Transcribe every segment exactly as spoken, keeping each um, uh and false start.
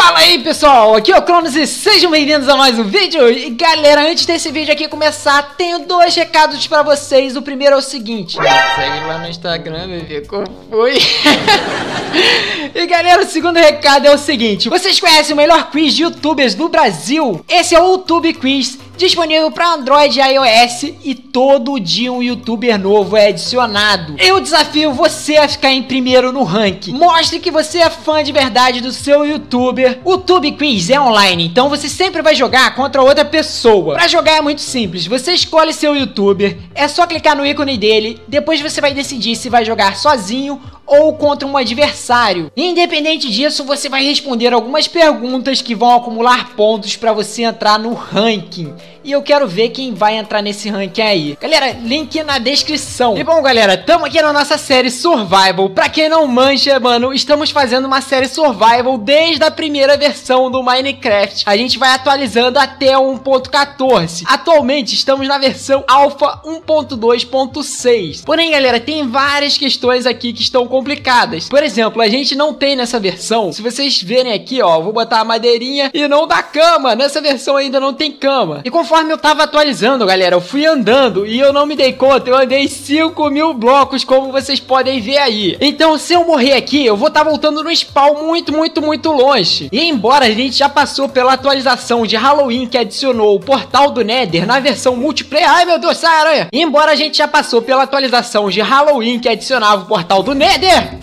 Fala aí pessoal, aqui é o Cronos e sejam bem-vindos a mais um vídeo. E galera, antes desse vídeo aqui começar, tenho dois recados pra vocês. O primeiro é o seguinte: segue lá no Instagram, bebê, como foi? E galera, o segundo recado é o seguinte: vocês conhecem o melhor quiz de youtubers do Brasil? Esse é o YouTube Quiz, disponível para Android e iOS, e todo dia um youtuber novo é adicionado. Eu desafio você a ficar em primeiro no ranking. Mostre que você é fã de verdade do seu youtuber. O YouTube Quiz é online, então você sempre vai jogar contra outra pessoa. Para jogar é muito simples, você escolhe seu youtuber, é só clicar no ícone dele, depois você vai decidir se vai jogar sozinho ou contra um adversário. Independente disso, você vai responder algumas perguntas que vão acumular pontos para você entrar no ranking. E eu quero ver quem vai entrar nesse ranking aí. Galera, link na descrição. E bom, galera, estamos aqui na nossa série Survival. Pra quem não manja, mano, estamos fazendo uma série Survival desde a primeira versão do Minecraft. A gente vai atualizando até um ponto quatorze. Atualmente estamos na versão Alpha um ponto dois ponto seis. Porém, galera, tem várias questões aqui que estão complicadas. Por exemplo, a gente não tem nessa versão, se vocês verem aqui, ó, vou botar a madeirinha e não dá cama. Nessa versão ainda não tem cama. E conforme Conforme eu tava atualizando, galera, eu fui andando e eu não me dei conta, eu andei cinco mil blocos, como vocês podem ver aí. Então, se eu morrer aqui, eu vou estar tá voltando no spawn muito, muito, muito longe. E embora a gente já passou pela atualização de Halloween, que adicionou o portal do Nether na versão multiplayer... Ai, meu Deus, sai, aranha! E embora a gente já passou pela atualização de Halloween, que adicionava o portal do Nether...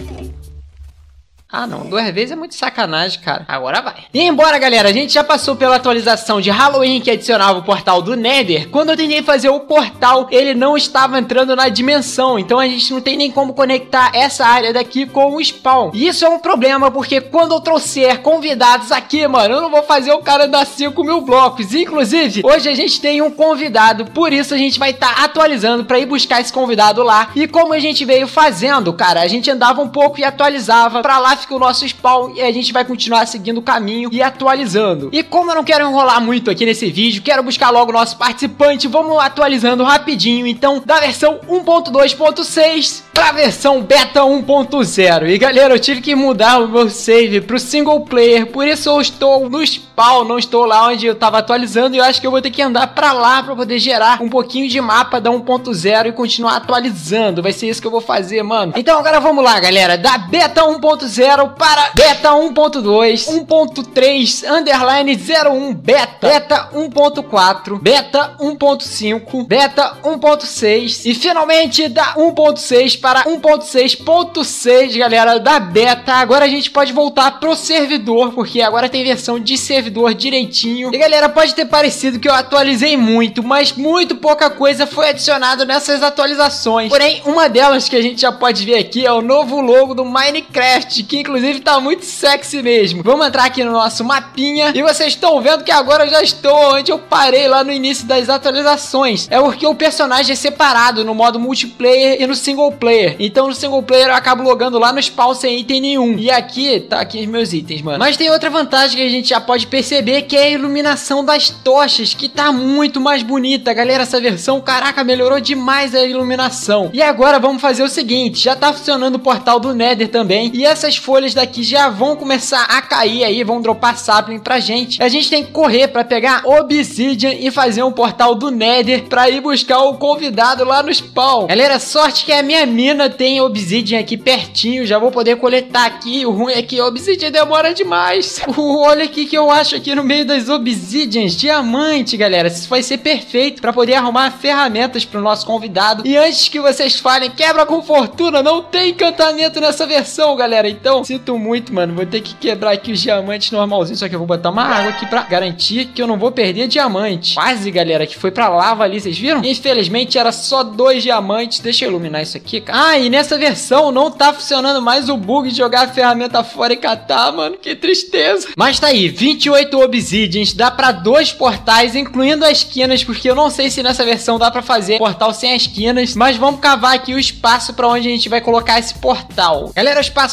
Ah não, duas vezes é muito sacanagem, cara. Agora vai. E embora, galera, a gente já passou pela atualização de Halloween que adicionava o portal do Nether, quando eu tentei fazer o portal, ele não estava entrando na dimensão. Então a gente não tem nem como conectar essa área daqui com o spawn. E isso é um problema, porque quando eu trouxer convidados aqui, mano, eu não vou fazer o cara dar cinco mil blocos. Inclusive, hoje a gente tem um convidado, por isso a gente vai estar tá atualizando para ir buscar esse convidado lá. E como a gente veio fazendo, cara, a gente andava um pouco e atualizava. Pra lá fica o nosso spawn e a gente vai continuar seguindo o caminho e atualizando. E como eu não quero enrolar muito aqui nesse vídeo, quero buscar logo o nosso participante, vamos atualizando rapidinho, então, da versão um ponto dois ponto seis pra versão beta um ponto zero. E galera, eu tive que mudar o meu save pro single player, por isso eu estou no spawn, não estou lá onde eu tava atualizando, e eu acho que eu vou ter que andar pra lá pra poder gerar um pouquinho de mapa da um ponto zero e continuar atualizando. Vai ser isso que eu vou fazer, mano. Então agora vamos lá, galera, da beta um ponto zero para beta um ponto dois, um ponto três, underline zero um beta, beta um ponto quatro, beta um ponto cinco, beta um ponto seis e finalmente da um ponto seis para um ponto seis ponto seis, galera, da beta. Agora a gente pode voltar pro servidor, porque agora tem versão de servidor direitinho. E galera, pode ter parecido que eu atualizei muito, mas muito pouca coisa foi adicionada nessas atualizações. Porém, uma delas que a gente já pode ver aqui é o novo logo do Minecraft, que inclusive tá muito sexy mesmo. Vamos entrar aqui no nosso mapinha e vocês estão vendo que agora eu já estou onde eu parei lá no início das atualizações. É porque o personagem é separado no modo multiplayer e no single player. Então no single player eu acabo logando lá no spawn sem item nenhum. E aqui, tá aqui os meus itens, mano. Mas tem outra vantagem que a gente já pode perceber, que é a iluminação das tochas, que tá muito mais bonita. Galera, essa versão, caraca, melhorou demais a iluminação. E agora vamos fazer o seguinte, já tá funcionando o portal do Nether também, e essas folhas daqui já vão começar a cair aí, vão dropar sapling pra gente. A gente tem que correr pra pegar obsidian e fazer um portal do Nether pra ir buscar o convidado lá no spawn. Galera, sorte que a minha mina tem obsidian aqui pertinho, já vou poder coletar aqui. O ruim é que a obsidian demora demais. Olha aqui que eu acho aqui no meio das obsidians, diamante, galera. Isso vai ser perfeito pra poder arrumar ferramentas pro nosso convidado. E antes que vocês falem, quebra com fortuna, não tem encantamento nessa versão, galera. Então, sinto muito, mano, vou ter que quebrar aqui os diamantes normalzinho, só que eu vou botar uma água aqui pra garantir que eu não vou perder diamante. Quase, galera, que foi pra lava ali, vocês viram? Infelizmente era só dois diamantes. Deixa eu iluminar isso aqui, cara. Ah, e nessa versão não tá funcionando mais o bug de jogar a ferramenta fora e catar, mano, que tristeza. Mas tá aí, vinte e oito obsidians, dá pra dois portais, incluindo as quinas, porque eu não sei se nessa versão dá pra fazer portal sem as quinas, mas vamos cavar aqui o espaço pra onde a gente vai colocar esse portal. Galera, o espaço tá cavado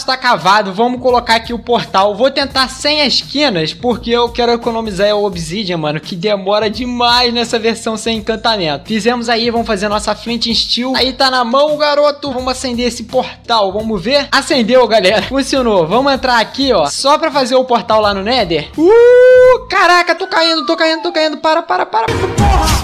travado, vamos colocar aqui o portal. Vou tentar sem as esquinas, porque eu quero economizar o Obsidian, mano, que demora demais nessa versão sem encantamento. Fizemos aí, vamos fazer nossa Flint and Steel. Aí tá na mão, garoto. Vamos acender esse portal, vamos ver? Acendeu, galera. Funcionou. Vamos entrar aqui, ó, só pra fazer o portal lá no Nether. Uh, caraca, tô caindo, tô caindo, tô caindo. Para, para, para. Porra!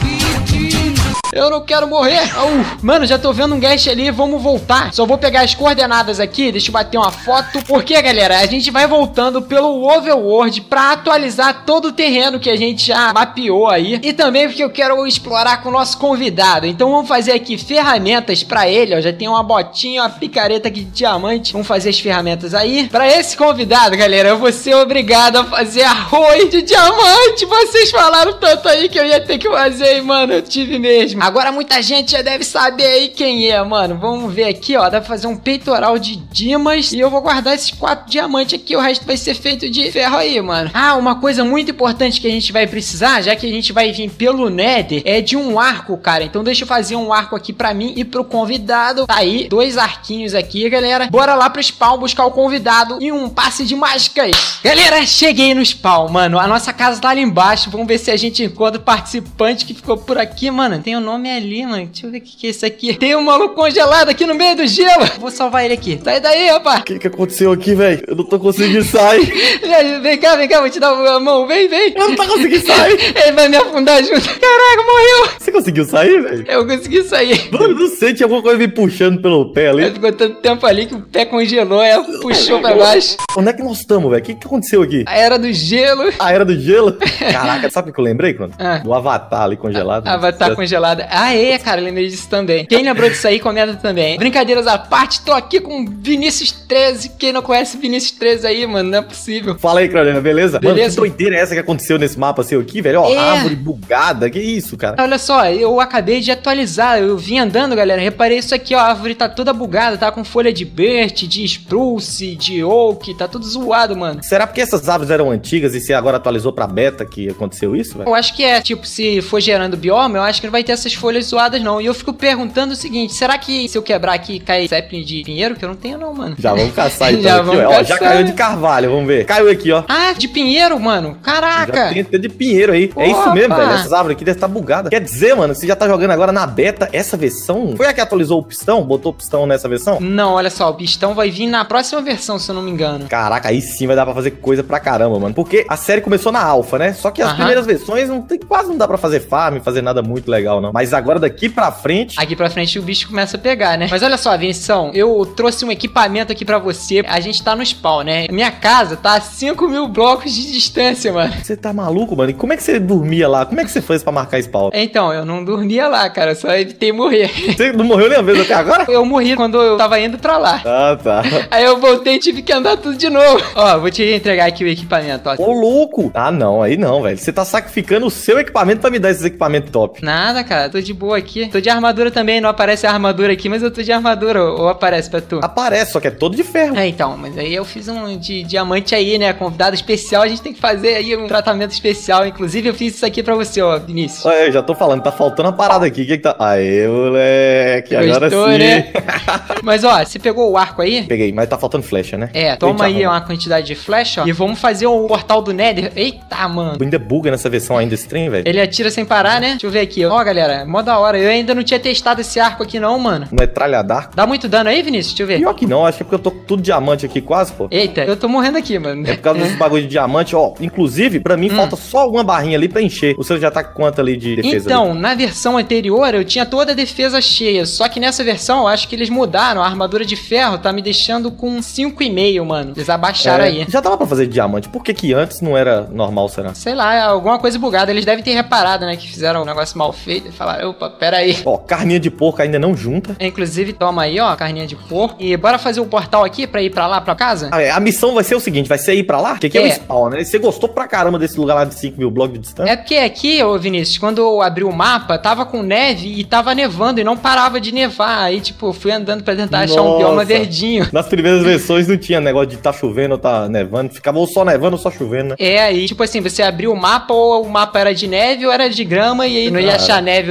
Eu não quero morrer. Uh, mano, já tô vendo um guest ali. Vamos voltar. Só vou pegar as coordenadas aqui. Deixa eu bater uma foto. Porque, galera, a gente vai voltando pelo Overworld pra atualizar todo o terreno que a gente já mapeou aí. E também porque eu quero explorar com o nosso convidado. Então vamos fazer aqui ferramentas pra ele, ó. Já tem uma botinha, uma picareta aqui de diamante. Vamos fazer as ferramentas aí. Pra esse convidado, galera, eu vou ser obrigado a fazer arroz de diamante. Vocês falaram tanto aí que eu ia ter que fazer, mano. Eu tive mesmo. Agora muita gente já deve saber aí quem é, mano. Vamos ver aqui, ó. Dá pra fazer um peitoral de dimas. E eu vou guardar esses quatro diamantes aqui. O resto vai ser feito de ferro aí, mano. Ah, uma coisa muito importante que a gente vai precisar, já que a gente vai vir pelo Nether, é de um arco, cara. Então deixa eu fazer um arco aqui pra mim e pro convidado. Tá aí, dois arquinhos aqui, galera. Bora lá pro spawn buscar o convidado e um passe de mágicas. Galera, cheguei no spawn, mano. A nossa casa tá ali embaixo. Vamos ver se a gente encontra o participante que ficou por aqui, mano. Tem o nome ali, mano. Deixa eu ver o que, que é isso aqui. Tem um maluco congelado aqui no meio do gelo. Vou salvar ele aqui. Sai daí, rapaz. O que que aconteceu aqui, velho? Eu não tô conseguindo sair. Vem cá, vem cá. Vou te dar a mão. Vem, vem. Eu não tô conseguindo sair. Ele vai me afundar junto. Caraca, morreu. Você conseguiu sair, velho? Eu consegui sair. Mano, não sei. Tinha alguma coisa me puxando pelo pé ali. Ficou tanto tempo ali que o pé congelou. Aí puxou pra baixo. Onde é que nós estamos, velho? O que que aconteceu aqui? A era do gelo. A era do gelo? Caraca, sabe o que eu lembrei, mano? Ah. Do Avatar ali congelado. Avatar Certo? congelado. Ah, é, cara. Lembrei disso também. Quem lembrou disso aí, comenta também. Brincadeiras à parte, tô aqui com Vinícius treze. Quem não conhece Vinícius treze aí, mano, não é possível. Fala aí, Claudina, beleza? Beleza. Mano, que doideira é essa que aconteceu nesse mapa seu aqui, velho? Ó, É. árvore bugada, que isso, cara? Olha só, eu acabei de atualizar. Eu vim andando, galera. Reparei isso aqui, ó. A árvore tá toda bugada, tá com folha de birch, de spruce, de oak. Tá tudo zoado, mano. Será porque essas árvores eram antigas e você agora atualizou pra beta que aconteceu isso, velho? Eu acho que é, tipo, se for gerando bioma, eu acho que não vai ter essas folhas zoadas, não. E eu fico perguntando o seguinte, será que se eu quebrar aqui, cai zeppelin de pinheiro? Que eu não tenho, não, mano. Já vamos caçar então Já aqui, vamos ó. Ó, caçar. já caiu de carvalho, vamos ver. Caiu aqui, ó. Ah, de pinheiro, mano. Caraca. Já tem até de pinheiro aí. É isso Opa. mesmo, velho. Essas árvores aqui devem estar bugadas. Quer dizer, mano, você já tá jogando agora na beta essa versão? Foi a que atualizou o pistão? Botou o pistão nessa versão? Não, olha só, o pistão vai vir na próxima versão, se eu não me engano. Caraca, aí sim vai dar pra fazer coisa pra caramba, mano. Porque a série começou na alfa, né? Só que as Aham. primeiras versões não tem, quase não dá pra fazer farm, fazer nada muito legal, não. Mas agora daqui pra frente... Aqui pra frente o bicho começa a pegar, né? Mas olha só, Vinição, eu trouxe um equipamento aqui pra você. A gente tá no spawn, né? Minha casa tá a cinco mil blocos de distância, mano. Você tá maluco, mano? E como é que você dormia lá? Como é que você fez pra marcar spawn? Então, eu não dormia lá, cara. Eu só evitei morrer. Você não morreu nem uma vez até agora? Eu morri quando eu tava indo pra lá. Ah, tá. Aí eu voltei e tive que andar tudo de novo. Ó, vou te entregar aqui o equipamento, ó. Ô, louco! Ah, não, aí não, velho. Você tá sacrificando o seu equipamento pra me dar esses equipamentos top. Nada, cara. Tô de boa aqui. Tô de armadura também. Não aparece a armadura aqui, mas eu tô de armadura. Ou, ou aparece pra tu? Aparece, só que é todo de ferro. É, então. Mas aí eu fiz um de diamante aí, né? Convidado especial. A gente tem que fazer aí um tratamento especial. Inclusive, eu fiz isso aqui pra você, ó, Vinícius. Olha, eu já tô falando, tá faltando uma parada aqui. O que que tá... Aê, moleque. Agora Gostou, sim. né? Mas, ó, você pegou o arco aí? Peguei, mas tá faltando flecha, né? É, toma aí uma quantidade de flecha, ó. E vamos fazer o portal do Nether. Eita, mano. Ainda buga nessa versão ainda esse trem, velho. Ele atira sem parar, né? Deixa eu ver aqui. Ó, galera, mó da hora. Eu ainda não tinha testado esse arco aqui não, mano. Metralhadar. Dá muito dano aí, Vinícius? Deixa eu ver. Pior que não, acho que é porque eu tô com tudo diamante aqui quase, pô. Eita, eu tô morrendo aqui, mano. É por causa desse bagulho de diamante, ó. Inclusive, pra mim, Hum. falta só uma barrinha ali pra encher. O seu já tá com quanto ali de defesa? Então, ali? na versão anterior eu tinha toda a defesa cheia. Só que nessa versão eu acho que eles mudaram. A armadura de ferro tá me deixando com cinco e meio, mano. Eles abaixaram É, aí. já dava pra fazer de diamante. Por que que antes não era normal, será? Sei lá, alguma coisa bugada. Eles devem ter reparado, né? Que fizeram um negócio mal feito. E falaram, opa, pera aí. Ó, carninha de porco ainda não junta. Inclusive, toma aí, ó, carninha de porco. E bora fazer o portal aqui pra ir pra lá, pra casa? Ah, é, a missão vai ser o seguinte, vai ser ir pra lá? Porque aqui é, É. o spawn, né? Você gostou pra caramba desse lugar lá de cinco mil blocos de distância? É porque aqui, ô Vinícius, quando eu abri o mapa, tava com neve e tava nevando e não parava de nevar. Aí, tipo, eu fui andando pra tentar achar um Nossa. bioma verdinho. Nas primeiras versões não tinha negócio de tá chovendo ou tá nevando. Ficava ou só nevando ou só chovendo, né? É, aí, tipo assim, você abriu o mapa ou o mapa era de neve ou era de grama e aí não ia Cara. achar neve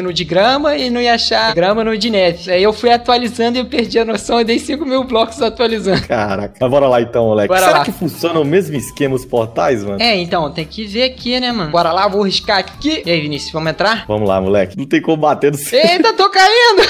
no de grama e não ia achar grama no de neve. Aí eu fui atualizando e eu perdi a noção e dei cinco mil blocos atualizando. Caraca. Mas bora lá então, moleque. Bora Será lá. que funciona o mesmo esquema os portais, mano? É, então, tem que ver aqui, né, mano? Bora lá, vou riscar aqui. E aí, Vinícius, vamos entrar? Vamos lá, moleque. Não tem como bater no céu. Eita, tô caindo!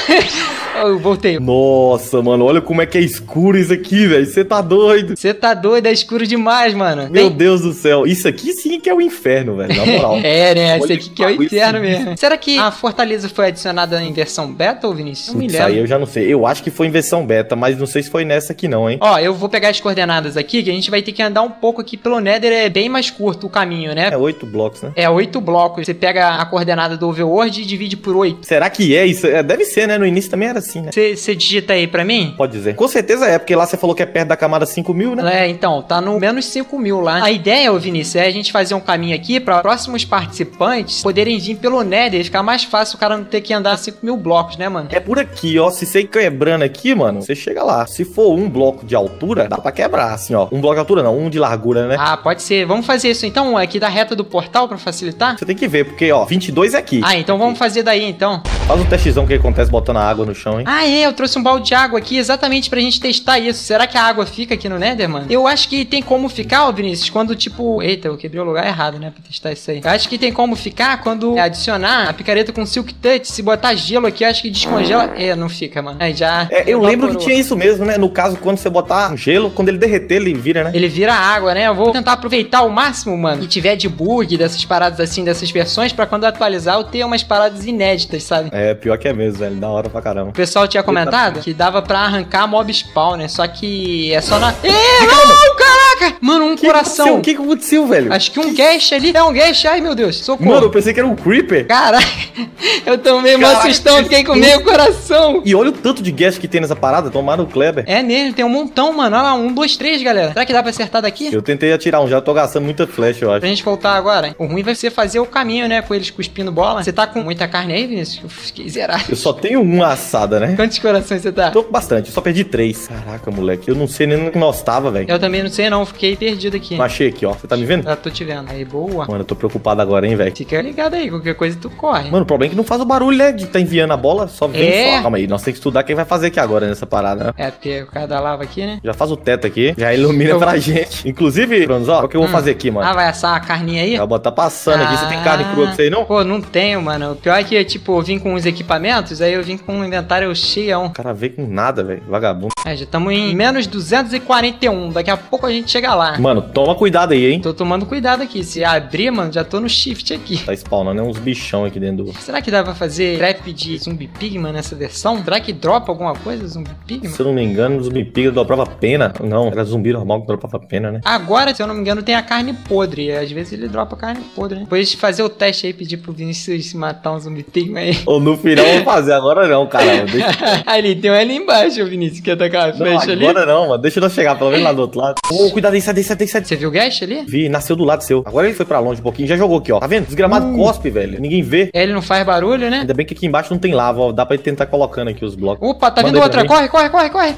Eu voltei. Nossa, mano, olha como é que é escuro isso aqui, velho. Você tá doido. Você tá doido, é escuro demais, mano. Meu Tem... Deus do céu. Isso aqui sim que é o inferno, velho. Na moral. É, né? Esse Olha aqui que é o bagulho inferno sinistro. mesmo. Será que a Fortaleza foi adicionada em versão beta, ou Vinícius? Não me Isso aí lembro. eu já não sei. Eu acho que foi em versão beta, mas não sei se foi nessa aqui não, hein? Ó, eu vou pegar as coordenadas aqui, que a gente vai ter que andar um pouco aqui pelo Nether, é bem mais curto o caminho, né? É oito blocos, né? É oito blocos. Você pega a coordenada do Overworld e divide por oito. Será que é isso? É, deve ser, né? No início também era assim, né? Você você digita aí pra mim? Pode dizer. Com certeza é, porque lá você falou que é perto da camada cinco mil, né? É, então, tá no menos cinco mil lá. A ideia, ô Vinícius, é a gente fazer um caminho aqui para próximos participantes poderem vir pelo Nether e ficar mais fácil o cara não ter que andar cinco mil blocos, né, mano? É por aqui, ó. Se você ir quebrando aqui, mano, você chega lá. Se for um bloco de altura, dá pra quebrar, assim, ó. Um bloco de altura não, um de largura, né? Ah, pode ser. Vamos fazer isso então, aqui da reta do portal pra facilitar? Você tem que ver, porque, ó, vinte e dois é aqui. Ah, então vamos fazer daí, então. Faz um testezão que acontece botando a água no chão, hein? Ah, é, eu trouxe um balde de água aqui exatamente pra gente testar isso. Será que a água fica aqui no Nether, mano? Eu acho que tem como ficar, ó, Vinícius, quando, tipo... Eita, eu quebrei o lugar errado, né, pra testar isso aí. Eu acho que tem como ficar quando adicionar a picareta com Silk Touch. Se botar gelo aqui, eu acho que descongela... É, não fica, mano. Aí já... É, eu lembro que evaporou. tinha isso mesmo, né? No caso, quando você botar um gelo, quando ele derreter, ele vira, né? Ele vira água, né? Eu vou tentar aproveitar ao máximo, mano. Que tiver de bug, dessas paradas assim, dessas versões, pra quando eu atualizar eu ter umas paradas inéditas, sabe? É, pior que é mesmo, velho. Da hora pra caramba. O pessoal tinha comentado que dava pra arrancar mob spawn, né? Só que é só na... É, não, caraca! Mano, um Que coração. aconteceu? O que que aconteceu, velho? Acho que um gash ali. É um gash. Ai, meu Deus. Socorro. Mano, eu pensei que era um creeper. Caraca. Eu tomei uma Caraca, assustão. que Fiquei com susto. meio coração. E olha o tanto de gas que tem nessa parada. Tomaram o Kleber. É mesmo. Tem um montão, mano. Olha lá. Um, dois, três, galera. Será que dá pra acertar daqui? Eu tentei atirar um já, tô gastando muita flecha, eu acho. Pra gente voltar agora. O ruim vai ser fazer o caminho, né? Com eles cuspindo bola. Você tá com muita carne aí, Vinícius? Eu fiquei zerado. Eu só tenho uma assada, né? Quantos corações você tá? Tô com bastante, eu só perdi três. Caraca, moleque, eu não sei nem onde que nós tava, velho. Eu também não sei não. Fiquei perdido aqui. Não achei aqui, ó. Você tá me vendo? Já tô te vendo. Aí, boa. Mano, eu tô preocupado agora, hein, velho. Fica ligado aí. Qualquer coisa tu corre. Mano, o problema é que não faz o barulho, né? De tá enviando a bola, só vem É. só. Calma aí, nós temos que estudar quem vai fazer aqui agora nessa parada, né? É, porque o cara da lava aqui, né? Já faz o teto aqui, já ilumina Eu- pra gente. Inclusive, Bruno, ó, o que eu vou Hum. fazer aqui, mano? Ah, vai assar a carninha aí? Eu vou botar passando aqui. Você tem carne crua pra você aí, não? Pô, não tenho, mano. O pior é que, tipo, eu vim com os equipamentos, aí eu vim com um inventário cheião. O cara veio com nada, velho. Vagabundo. É, já estamos em menos duzentos e quarenta e um. Daqui a pouco a gente chega lá. Mano, toma cuidado aí, hein? Tô tomando cuidado aqui. Se abrir, mano, já tô no shift aqui. Tá spawnando né? uns bichão aqui dentro do... Será que dá pra fazer trap de zumbi pigman nessa versão? Será que dropa alguma coisa, zumbi pigman? Se eu não me engano, os zumbi piga dropava pena. Não, era zumbi normal que dropava pena, né? Agora, se eu não me engano, tem a carne podre. Às vezes ele dropa carne podre, né? Depois de fazer o teste aí, pedir pro Vinícius matar um zumbi pigman aí. Ou no final eu vou fazer, agora não, caramba. Deixa... Ali, tem um ali embaixo, o Vinícius, que atacar a Não, flecha ali. agora não, mano. Deixa eu chegar, pelo menos lá do outro lado. Ô, cuidado aí, sai daí, sai daí, sai daí. Você viu o gash ali? Vi, nasceu do lado seu. Agora ele foi pra longe um pouquinho, já jogou aqui, ó. Tá vendo? Desgramado Hum. cospe, velho. Ninguém vê. Ele não faz barulho, né? Ainda bem que aqui embaixo não tem lava, ó. Dá pra ele tentar colocando aqui os blocos. Opa, tá Manda vindo aí pra outra. mim. Corre, corre, corre, corre.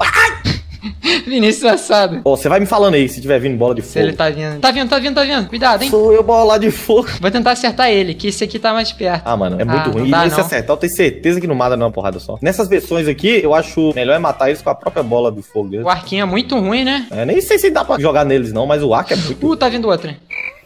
Vinícius assado. Ó, você vai me falando aí se tiver vindo bola de Se fogo. ele tá vindo. Tá vindo, tá vindo, tá vindo. Cuidado, hein? Sou eu bola de fogo. Vou tentar acertar ele, que esse aqui tá mais perto. Ah, mano, é muito Ah, ruim. não E dá, se não. acertar, eu tenho certeza que não mata não, porrada só. Nessas versões aqui, eu acho melhor é matar eles com a própria bola de fogo deles. O arquinho é muito ruim, né? É, nem sei se dá pra jogar neles não, mas o arco é muito... Uh, tá vindo outra.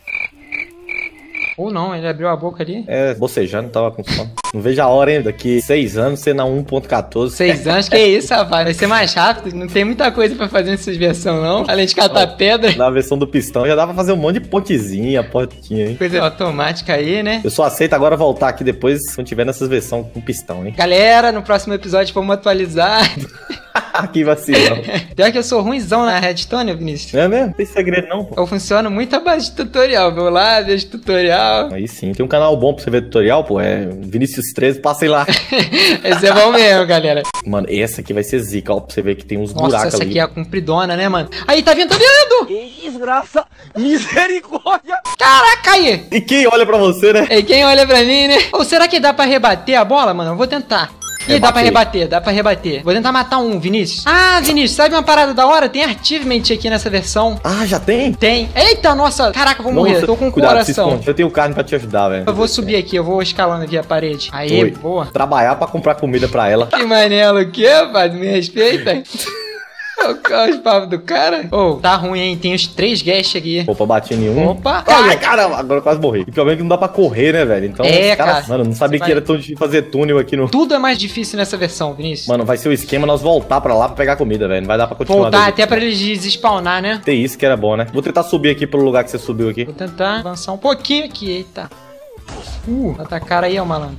Ou não, ele abriu a boca ali. É, bocejando, tava com fome. Não vejo a hora, hein? Daqui seis anos, você na um ponto quatorze. Seis anos, que isso, rapaz. Vai ser mais rápido. Não tem muita coisa pra fazer nessas versões, não. Além de catar pedra. Na versão do pistão já dá pra fazer um monte de pontezinha, portinha, hein? Coisa automática aí, né? Eu só aceito agora voltar aqui depois quando tiver nessas versões com pistão, hein? Galera, no próximo episódio vamos atualizar. Que vacilão. Pior que eu sou ruimzão na Redstone, Vinícius. É mesmo? Não tem segredo não, pô. Eu funciono muito à base de tutorial. Vou lá, vejo tutorial. Aí sim, tem um canal bom pra você ver tutorial, pô. É Vinícius treze, passem lá. Esse é bom mesmo, galera. Mano, essa aqui vai ser zica, ó. Pra você ver que tem uns Nossa, buracos essa ali. aqui é a compridona, né, mano? Aí, tá vindo, tá vindo! Que desgraça! Misericórdia! Caraca, aí! E quem olha pra você, né? E quem olha pra mim, né? Ou será que dá pra rebater a bola, mano? Eu vou tentar. Ih, dá pra rebater, dá pra rebater. Vou tentar matar um, Vinícius. Ah, Vinícius, sabe uma parada da hora? Tem achievement aqui nessa versão. Ah, já tem? Tem. Eita, nossa. Caraca, eu vou morrer. Nossa, Tô com o cuidado, se coração. esconde. Eu tenho carne pra te ajudar, velho. Eu vou subir aqui, eu vou escalando aqui a parede. Aê, Oi. boa. Trabalhar pra comprar comida pra ela. Que manela, o quê, rapaz? Me respeita. Olha os papos do cara. Ô, oh, tá ruim, hein? Tem os três guests aqui. Opa, bati em um. Opa. Ai, caramba, agora eu quase morri. E o problema é que não dá pra correr, né, velho? Então, É, os caras, cara. mano, não sabia Você que vai- era tão difícil fazer túnel aqui no... Tudo é mais difícil nessa versão, Vinícius. Mano, vai ser o esquema nós voltar pra lá pra pegar comida, velho. Não vai dar pra continuar. Voltar desse- até pra eles despawnar, né? Tem isso que era bom, né? Vou tentar subir aqui pelo lugar que você subiu aqui. Vou tentar avançar um pouquinho aqui, eita. Uh, atacaram aí, ó, malandro.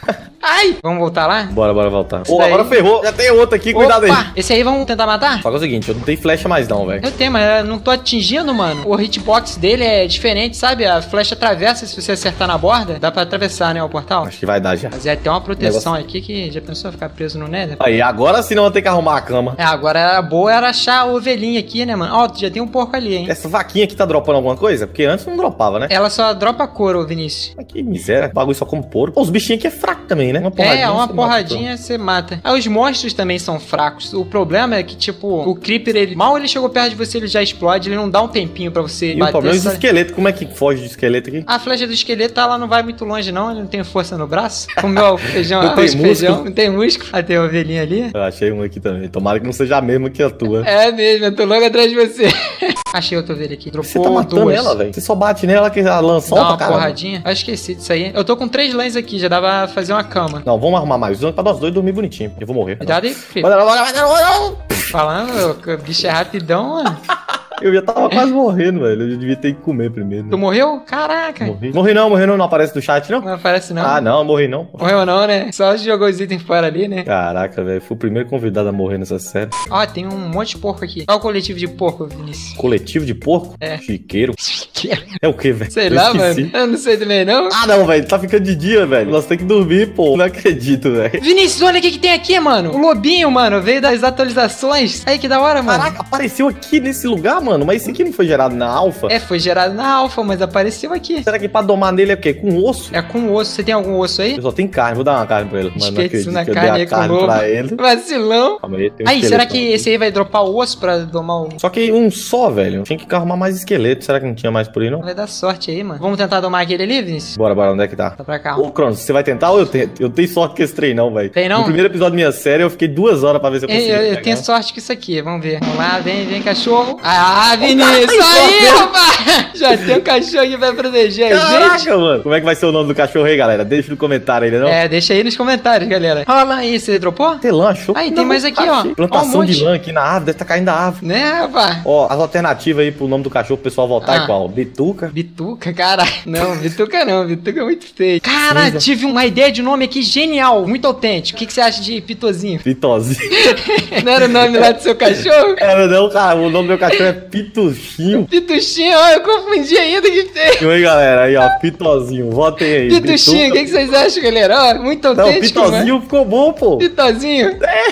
Ai! Vamos voltar lá? Bora, bora voltar. Isso Ô, daí. agora ferrou. Já tem outro aqui, cuidado aí. Opa! Esse aí vamos tentar matar? Só que é o seguinte, eu não tenho flecha mais não, velho. Eu tenho, mas eu não tô atingindo, mano. O hitbox dele é diferente, sabe? A flecha atravessa, se você acertar na borda, dá pra atravessar, né, o portal. Acho que vai dar já. Mas é até uma proteção aqui que já pensou ficar preso no Nether? Aí, agora sim não vou ter que arrumar a cama. É, agora a boa era achar a ovelhinha aqui, né, mano? Ó, já tem um porco ali, hein? Essa vaquinha aqui tá dropando alguma coisa? Porque antes não dropava, né? Ela só dropa couro, ô Vinícius. Mas que miséria. O bagulho só come porco. Pô, os bichinhos aqui é fraco também, né? Uma É, uma você porradinha mata, você mata. Ah, os monstros também são fracos. O problema é que, tipo, o Creeper, ele mal ele chegou perto de você, ele já explode, ele não dá um tempinho pra você E o problema é os sabe? esqueletos. Como é que foge do esqueleto aqui? A flecha do esqueleto, ela não vai muito longe, não. Ele não tem força no braço. Comeu o feijão, Não tem arroz e feijão. músculo. Não tem músculo. Ah, tem a ovelhinha ali. Eu achei um aqui também. Tomara que não seja a mesma que a tua. É mesmo, eu tô logo atrás de você. Achei outra ovelha aqui. Dropou Você tá matando duas. ela, velho. Você só bate nela que ela lança Dá solta, uma cara. porradinha. Eu esqueci disso aí. Eu tô com três lãs aqui, já dava pra fazer uma cama. Não, vamos arrumar mais um pra nós dois dormir bonitinho. Eu vou morrer. Cuidado aí, filho. Bora, bora, bora, bora. Falando, o bicho é rapidão, mano. Eu já tava quase morrendo, velho. Eu devia ter que comer primeiro. Tu morreu? Caraca. Morri. Morri não, morri não. Não aparece no chat, não? Não aparece não. Ah, não, morri não. Pô. Morreu não, né? Só jogou os itens fora ali, né? Caraca, velho. Fui o primeiro convidado a morrer nessa série. Ó, tem um monte de porco aqui. Olha o coletivo de porco, Vinícius. Coletivo de porco? É. Chiqueiro. É o que, velho? Sei Eu lá, esqueci. mano. Eu não sei também, não. Ah, não, velho. Tá ficando de dia, velho. Nós temos que dormir, pô. Não acredito, velho. Vinícius, olha o que que tem aqui, mano. O lobinho, mano, veio das atualizações. Aí, que da hora, mano. Caraca, apareceu aqui nesse lugar, mano. Mas esse aqui não foi gerado na alfa? É, foi gerado na alfa, mas apareceu aqui. Será que pra domar nele é o quê? Com osso? É com osso. Você tem algum osso aí? Eu só tenho carne. Vou dar uma carne pra ele. Mas não Desperdiçou acredito na que eu carne dei aí a com carne lobo. pra ele. Vacilão. Calma aí, tem um Aí, será esqueletão que aqui. esse aí vai dropar o osso pra domar o... Só que um só, velho. Tinha que arrumar mais esqueleto. Será que não tinha mais por aí, não? Vai dar sorte aí, mano. Vamos tentar domar aquele ali, Vinícius? Bora, bora. Onde é que tá? Tá pra cá. Ô, Cronos, você vai tentar ou eu tento? Eu tenho sorte com esse trem, não, velho. Tem não? No primeiro episódio da minha série, eu fiquei duas horas pra ver se eu Eu, conseguia. eu, eu pegar. tenho sorte com isso aqui, vamos ver. Vamos lá, vem, vem, cachorro. Ah, Vinícius, tem aí, sorte. rapaz! Já tem um cachorro que vai proteger a gente. Caraca, mano. Como é que vai ser o nome do cachorro aí, galera? Deixa no comentário aí, não? É, deixa aí nos comentários, galera. Olha lá aí, você dropou? Tem lã, achou? Aí, tem Não, mais aqui, achei. ó. Ó, um Plantação monte. de lã aqui na árvore, deve tá caindo da árvore. Né, rapaz? Ó, as alternativas aí pro nome do cachorro pro pessoal votar Ah. é qual? Bituca? Bituca, cara. Não, Bituca não, Bituca é muito feio. Cara, Cinza. tive uma ideia de nome aqui genial, muito autêntico. O que, que você acha de Pitozinho? Pitozinho. Não era o nome lá do seu cachorro? Era não, cara. O nome do meu cachorro é Pituchinho. Pituxinho, ó, eu confundi ainda que feio. E aí, galera? Aí, ó, Pitozinho. Votem aí. Pituxinho, o que, que vocês acham, galera? Ó, muito Não, autêntico, mano. Pitozinho ficou bom, pô. Pitozinho? É.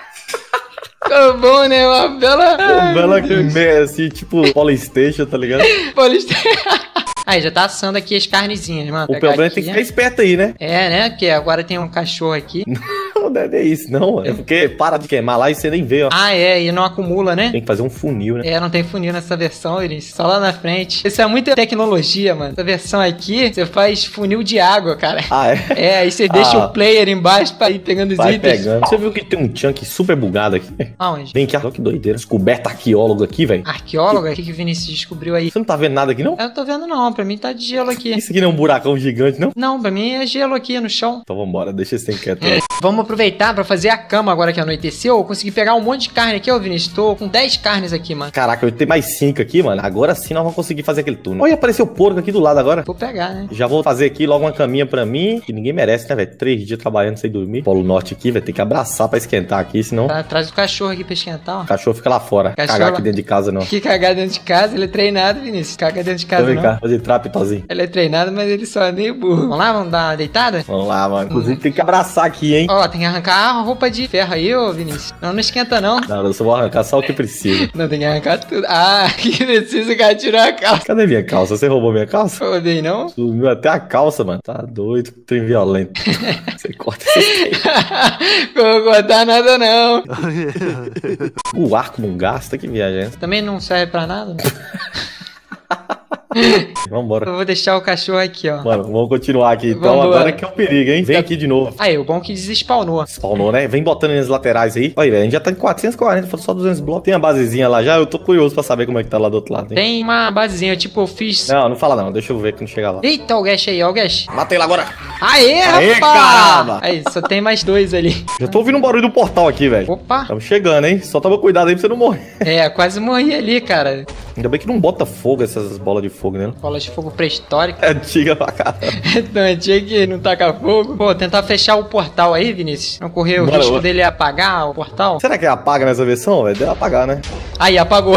Ficou bom, né? Uma bela... Uma bela me- assim, tipo, Polystation, tá ligado? Paulista. Aí, já tá assando aqui as carnezinhas, mano. O Pegar problema é aqui. que tem que ficar esperto aí, né? É, né? Porque agora tem um cachorro aqui. Não deve é isso, não, mano. É porque para de queimar lá e você nem vê, ó. Ah, é, e não acumula, né? Tem que fazer um funil, né? É, não tem funil nessa versão, Iris. Só lá na frente. Isso é muita tecnologia, mano. Essa versão aqui, você faz funil de água, cara. Ah, é? É, aí você deixa Ah. o player embaixo pra ir pegando os Vai itens. pegando. Você viu que tem um chunk super bugado aqui? Aonde? Vem aqui, olha que doideira. Descoberto arqueólogo aqui, velho. Arqueólogo? O que que o Vinícius descobriu aí? Você não tá vendo nada aqui, não? Eu não tô vendo não, pra mim tá de gelo aqui. Isso aqui não é um buracão gigante, não? Não, pra mim é gelo aqui no chão. Então vambora, deixa esse trem quieto aí. Vamos aproveitar pra fazer a cama agora que anoiteceu. Eu consegui pegar um monte de carne aqui, ó, Vinícius. Tô com dez carnes aqui, mano. Caraca, eu tenho mais cinco aqui, mano. Agora sim nós vamos conseguir fazer aquele túnel. Olha, apareceu o porco aqui do lado agora. Vou pegar, né? Já vou fazer aqui logo uma caminha pra mim. Que ninguém merece, né, velho? Três dias trabalhando sem dormir. Polo Norte aqui, vai ter que abraçar pra esquentar aqui, senão Tá atrás do cachorro aqui pra esquentar, ó. o cachorro fica lá fora. Cachorro Cagar lá. aqui dentro de casa, não. Que cagar dentro de casa, ele é treinado, Vinícius. Caga dentro de Então casa, vem não. cá, fazer trap, Tozinho. Ele é treinado, mas ele só é meio burro. Vamos lá, vamos dar uma deitada? Vamos lá, mano. Inclusive tem que abraçar aqui, hein? Ó, tem que arrancar a roupa de ferro aí, ô Vinícius. Não, não esquenta não. Não, eu só vou arrancar só o que precisa. Não, tem que arrancar tudo. Ah, que precisa, cara, tirar a calça. Cadê minha calça? Você roubou minha calça? Roubei, não? Sumiu até a calça, mano. Tá doido, trem violento. Você corta esses Não vou cortar nada, não. O arco não gasta, que viagem é essa? Também não serve pra nada. Vambora. Eu vou deixar o cachorro aqui, ó. Mano, vamos continuar aqui. Então Vambora. agora que é o perigo, hein? Vem aqui de novo. Aí, o bom é que desespawnou. Spawnou, né? Vem botando nas laterais aí. Olha, velho, a gente já tá em quatrocentos e quarenta, falta só duzentos blocos. Tem a basezinha lá já, eu tô curioso pra saber como é que tá lá do outro lado, hein? Tem uma basezinha, tipo, eu fiz... Não, não fala não, deixa eu ver quando chegar lá. Eita, o Gash aí, ó o Gash. Matei lá agora. Aê, Aê, rapaz! caramba! Aí, só tem mais dois ali. Já tô ouvindo um barulho do portal aqui, velho. Opa! Tamo chegando, hein? Só toma cuidado aí pra você não morrer. É, quase morri ali, cara. Ainda bem que não bota fogo essas bolas de fogo, né? Bola de fogo pré-histórica. É antiga pra caramba. Então, tinha que não tacar fogo. Pô, tentar fechar o portal aí, Vinícius. Não correr o Bora, risco bora. dele apagar o portal. Será que apaga nessa versão, velho? Deve apagar, né? Aí, apagou.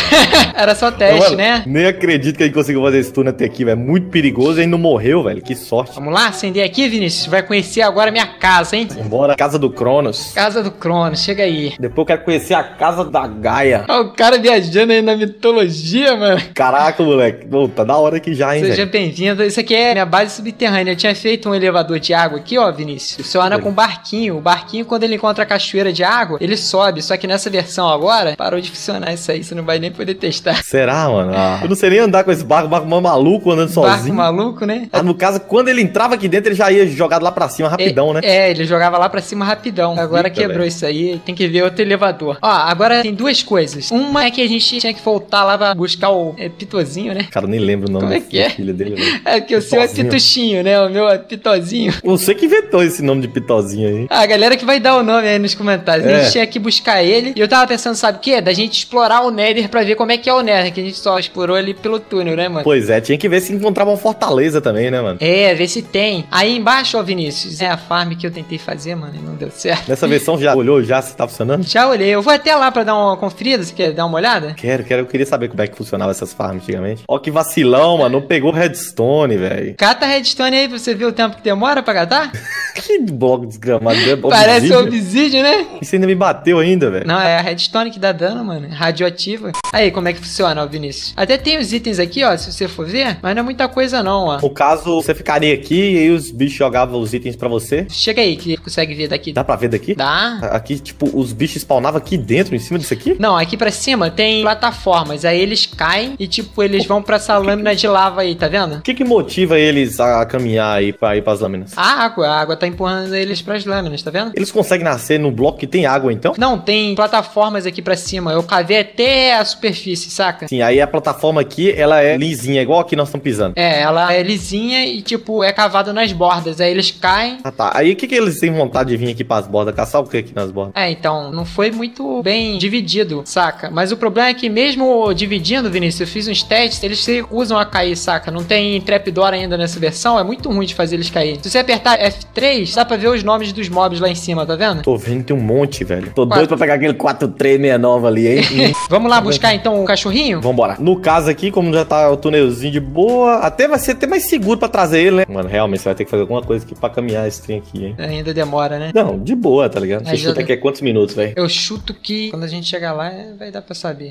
Era só teste, Mano, né? Nem acredito que a gente conseguiu fazer esse turno até aqui, velho. Muito perigoso e ainda não morreu, velho. Que sorte. Vamos lá, acender aqui, Vinícius. Vai conhecer agora a minha casa, hein? Vambora. Casa do Cronos. Casa do Cronos, chega aí. Depois eu quero conhecer a casa da Gaia. Ó, o cara viajando aí na mitologia, mano. Caraca, moleque. Pô, tá da hora aqui já, hein, Seja velho. bem-vindo. Isso aqui é minha base subterrânea. Eu tinha feito um elevador de água aqui, ó, Vinícius. Você anda com um barquinho. O barquinho, quando ele encontra a cachoeira de água, ele sobe. Só que nessa versão agora, parou de funcionar isso aí. Você não vai nem poder testar. Será, mano? Ah, eu não sei nem andar com esse barco, barco mó maluco andando Barco sozinho. maluco, né? Ah, no caso, quando ele entrava aqui dentro, ele já ia jogado lá pra cima rapidão, é, né? É, ele jogava lá pra cima rapidão. Agora Eita, quebrou velho. isso aí. Tem que ver outro elevador. Ó, agora tem duas coisas. Uma é que a gente tinha que voltar lá pra buscar o é, Pitozinho, né? Cara, eu nem lembro o nome Como é do que é? filho dele, velho. É que o seu é Pitozinho. Pituxinho, né? O meu é Pitozinho. Você que inventou esse nome de Pitozinho aí. Ah, a galera que vai dar o nome aí nos comentários. A É. gente tinha que buscar ele. E eu tava pensando, sabe o quê? Da gente explorar o Nether pra ver como é que é o Nether. Que a gente só explorou ali pelo túnel, né, mano? Pois é, tinha que ver se encontrava uma fortaleza também, né, mano? É, ver se tem. Aí embaixo, ó, Vinícius, é a farm que eu tentei fazer, mano, e não deu certo. Nessa versão já olhou já se tá funcionando? Já olhei. Eu vou até lá pra dar uma conferida. Você quer dar uma olhada? Quero, quero. Eu queria saber como é que funcionava essas farms antigamente. Ó que vacilão, mano. Não pegou redstone, velho. Cata a redstone aí pra você ver o tempo que demora pra catar. Que bloco desgramado. é Parece obsidian. obsídio, né? Isso ainda me bateu ainda, velho. Não, é a redstone que dá dano, mano. É radioativa. Aí, como é que funciona, ó, Vinícius? Até tem os itens aqui, ó, se você for ver. Mas não é muita coisa, não, ó. No caso, você ficaria aqui e aí os bichos jogavam os itens pra você. Chega aí, que consegue ver daqui. Dá pra ver daqui? Dá. Aqui, tipo, os bichos spawnavam aqui dentro, em cima disso aqui? Não, aqui pra cima tem plataformas. Aí eles caem e, tipo, eles vão pra essa lâmina de lava aí, tá vendo? O que que motiva eles a caminhar aí pra ir pras lâminas? A água, a água tá empurrando eles pras lâminas, tá vendo? Eles conseguem nascer num bloco que tem água, então? Não, tem plataformas aqui pra cima. Eu cavei até a superfície, saca? Sim, aí a plataforma aqui, ela é lisinha, igual aqui nós estamos pisando. É, ela é lisinha e, tipo, é cavado nas bordas. Aí eles caem. Ah, tá. Aí o que que eles têm vontade de vir aqui pras bordas? Caçar o que aqui nas bordas? É, então, não foi muito bem dividido, saca? Mas o problema é que mesmo dividindo, Vinícius, eu fiz uns testes, eles se recusam a cair, saca? Não tem trapdoor ainda nessa versão, é muito ruim de fazer eles caírem. Se você apertar F três, dá pra ver os nomes dos mobs lá em cima, tá vendo? Tô vendo que tem um monte, velho. Tô Quatro. doido pra pegar aquele quatro três sessenta e nove ali, hein? Hum. Vamos lá buscar então o cachorrinho? Vambora. No caso aqui, como já tá o túnelzinho de boa, até vai ser até mais seguro pra trazer ele, né? Mano, realmente você vai ter que fazer alguma coisa aqui pra caminhar esse trem aqui, hein? Ainda demora, né? Não, de boa, tá ligado? Você Mas chuta já- aqui é quantos minutos, velho? Eu chuto que quando a gente chegar lá, é- vai dar pra saber.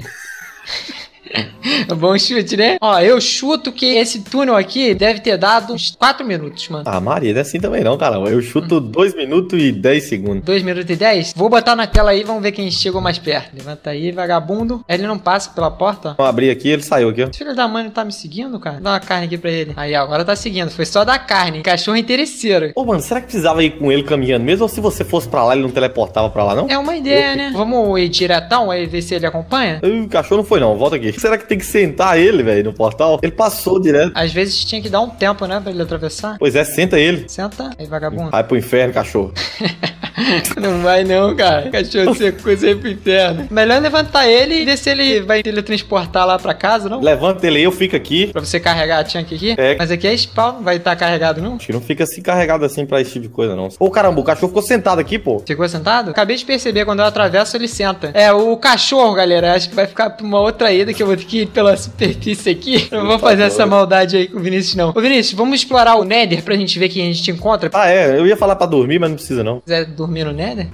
Bom chute, né? Ó, eu chuto que esse túnel aqui deve ter dado uns quatro minutos, mano. Ah, Maria, não é assim também não, cara. Eu chuto dois minutos e dez segundos. dois minutos e dez? Vou botar na tela aí, vamos ver quem chegou mais perto. Levanta aí, vagabundo. Ele não passa pela porta, ó. Vamos abrir aqui, ele saiu aqui, ó. Filho da mãe não tá me seguindo, cara? Dá uma carne aqui pra ele. Aí, ó, agora tá seguindo. Foi só dar carne. Cachorro interesseiro. Ô, mano, será que precisava ir com ele caminhando mesmo? Ou se você fosse pra lá, ele não teleportava pra lá, não? É uma ideia, né? Vamos ir diretão aí ver se ele acompanha? Ih, O cachorro não foi, não. Volta aqui. Será que tem que sentar ele, velho, no portal? Ele passou direto. Às vezes tinha que dar um tempo, né? Pra ele atravessar. Pois é, senta ele. Senta aí, vagabundo. Vai pro inferno, cachorro. Não vai não, cara. Cachorro seco, coisa aí pro inferno. Melhor levantar ele e ver se ele vai teletransportar lá pra casa, não? Levanta ele aí, eu fico aqui. Pra você carregar a chunk aqui. É. Mas aqui é spawn, não vai estar carregado, não? Acho que não fica assim carregado assim pra esse tipo de coisa, não. Ô, caramba, o cachorro ficou sentado aqui, pô. Ficou sentado? Acabei de perceber, quando eu atravesso, ele senta. É, o cachorro, galera, acho que vai ficar pra uma outra ida que eu eu vou ter que ir pela superfície aqui. Eu não vou fazer essa maldade aí com o Vinícius, não. Ô, Vinícius, vamos explorar o Nether pra gente ver quem a gente encontra. Ah, é. Eu ia falar pra dormir, mas não precisa, não. Se quiser dormir no Nether?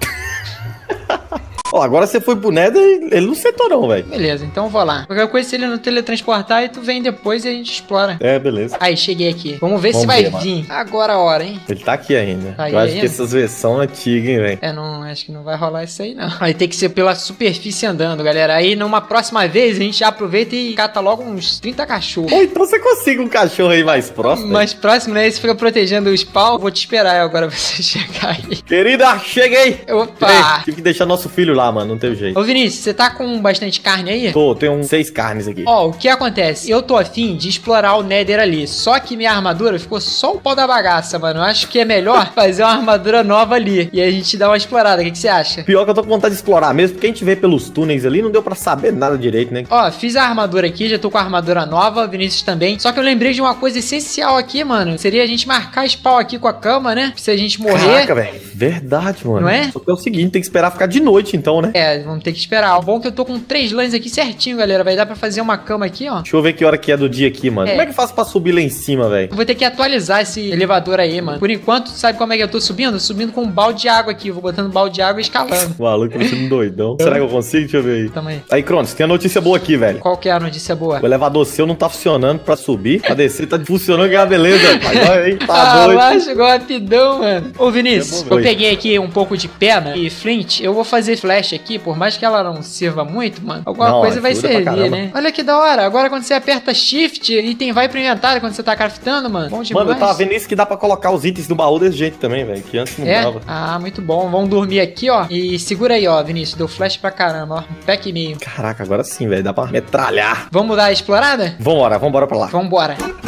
Ó, agora você foi pro Nether, ele não setou não, velho. Beleza, então eu vou lá. Qualquer coisa, se ele não teletransportar, e tu vem depois e a gente explora. É, beleza. Aí, cheguei aqui. Vamos ver Vamos se vai ver, vir. Agora a hora, hein? Ele tá aqui ainda. Tá aí eu acho ainda? que essas versões antigas, hein, velho. É, não, acho que não vai rolar isso aí, não. Vai ter que ser pela superfície andando, galera. Aí, numa próxima vez, a gente já aproveita e cata logo uns trinta cachorros. Ou então você consegue um cachorro aí mais próximo. Mais próximo, né? Você fica protegendo o spawn. Vou te esperar agora você chegar aí. Querida, cheguei! Opa! Ei, tive que deixar nosso filho lá, mano. Não teve jeito. Ô, Vinícius, você tá com bastante carne aí? Tô, tem uns seis carnes aqui. Ó, o que acontece? Eu tô afim de explorar o Nether ali. Só que minha armadura ficou só o pau da bagaça, mano. Eu acho que é melhor fazer uma armadura nova ali. E aí a gente dá uma explorada. O que, que você acha? Pior que eu tô com vontade de explorar mesmo, porque a gente vê pelos túneis ali, não deu pra saber nada direito, né? Ó, fiz a armadura aqui, já tô com a armadura nova, Vinícius também. Só que eu lembrei de uma coisa essencial aqui, mano. Seria a gente marcar spawn aqui com a cama, né? Se a gente morrer... Caraca, velho. Verdade, mano. Não é? Só que é o seguinte, tem que esperar ficar de noite, então, né? É, vamos ter que esperar. O bom é que eu tô com três lãs aqui certinho, galera. Vai dar pra fazer uma cama aqui, ó. Deixa eu ver que hora que é do dia aqui, mano. É. Como é que eu faço pra subir lá em cima, velho? Eu vou ter que atualizar esse elevador aí, mano. Por enquanto, sabe como é que eu tô subindo? Subindo com um balde de água aqui. Eu vou botando balde de água e escalando. Maluco, você um doidão. Será que eu consigo? Deixa eu ver aí. Tamo aí. Aí, Cronos, tem a notícia boa aqui, velho. Qual que é a notícia boa? O elevador seu não tá funcionando pra subir. Pra descer tá funcionando, que é uma beleza. Agora, hein? Tá Ah, doido. lá chegou rapidão, mano. Ô, Vinícius, É bom, eu velho. peguei aqui um pouco de pena e flint. Eu vou fazer flash aqui, por mais que ela não sirva muito, mano. Alguma Não, coisa vai ajuda pra servir, caramba. né? Olha que da hora. Agora quando você aperta shift, item vai pro inventário quando você tá craftando, mano. Bom demais. Mano, eu tava vendo isso que dá pra colocar os itens no baú desse jeito também, velho. Que antes não É? dava. Ah, muito bom. Vamos dormir aqui, ó. E segura aí, ó, Vinícius. Deu flash pra caramba, ó. Um pack e meio. Caraca, agora sim, velho. Dá pra metralhar. Vamos dar a explorada? Vambora, vambora pra lá. Vambora.